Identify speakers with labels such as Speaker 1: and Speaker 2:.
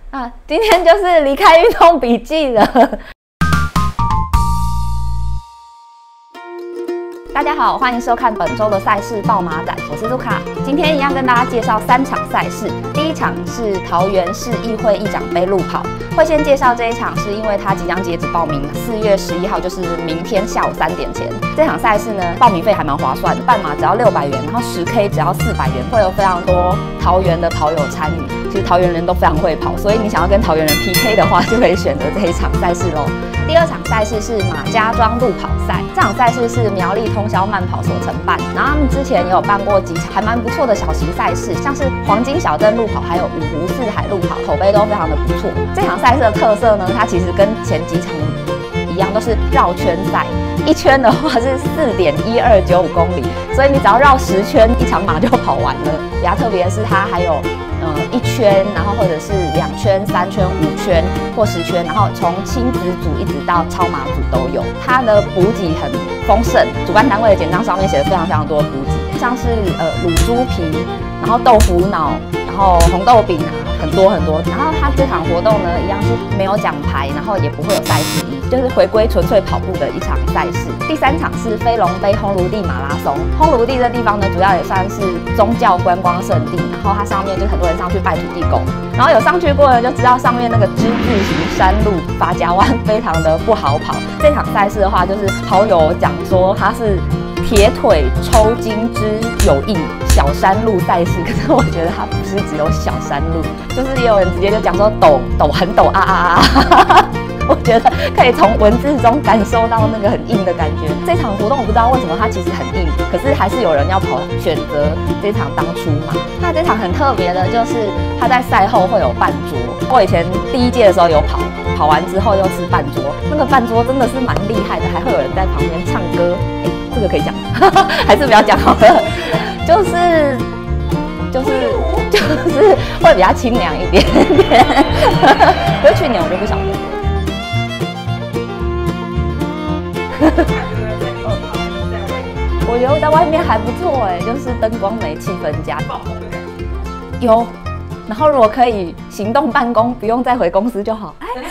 Speaker 1: 啊，今天就是离开运动笔记了。大家好，欢迎收看本周的赛事爆马仔，我是卢卡。今天一样跟大家介绍3场赛事。第一场是桃园市议会议长杯路跑，会先介绍这一场，是因为它即将截止报名，4月11号就是明天下午3点前。这场赛事呢，报名费还蛮划算的，半马只要600元，然后10K 只要400元，会有非常多桃园的跑友参与。其实桃园人都非常会跑，所以你想要跟桃园人 PK 的话，就可以选择这一场赛事咯。第二场赛事是马家庄路跑赛，这场赛事是苗栗通宵慢跑所承办，然后他们之前也有办过几场还蛮不错的小型赛事，像是黄金小镇路跑，还有五湖四海路跑，口碑都非常的不错。这场赛事的特色呢，它其实跟前几场一样，都是绕圈赛，一圈的话是4.1295公里，所以你只要绕10圈，一场马就跑完了。比较特别的是，它还有1圈，然后或者是2圈、3圈、5圈或10圈，然后从亲子组一直到超马组都有。它的补给很丰盛，主办单位的简章上面写了非常多的补给，像是卤猪皮，然后豆腐脑，然后红豆饼啊，很多。然后它这场活动呢，一样是没有奖牌，然后也不会有赛事衣，就是回归纯粹跑步的一场赛事。第3场是飞龙杯烘炉地马拉松。烘炉地这地方呢，主要也算是宗教观光胜地，然后它上面就很多人上去拜土地公，然后有上去过的就知道上面那个之字形山路发夹弯非常的不好跑。这场赛事的话，就是跑友讲说它是铁腿抽筋之有印小山路赛事，可是我觉得它不是只有小山路，就是也有人直接就讲说很陡啊。我觉得可以从文字中感受到那个很硬的感觉。这场活动我不知道为什么它其实很硬，可是还是有人要跑，选择这场当出马。那这场很特别的就是它在赛后会有半桌，我以前第1届的时候有跑完之后又吃半桌，那个半桌真的是蛮厉害的，还会有人在旁边唱歌。这个可以讲，还是不要讲好了。就是会比较清凉一点点。可是去年我就不晓得。我觉得在外面还不错哎，就是灯光美，气氛佳。有，然后如果可以行动办公，不用再回公司就好。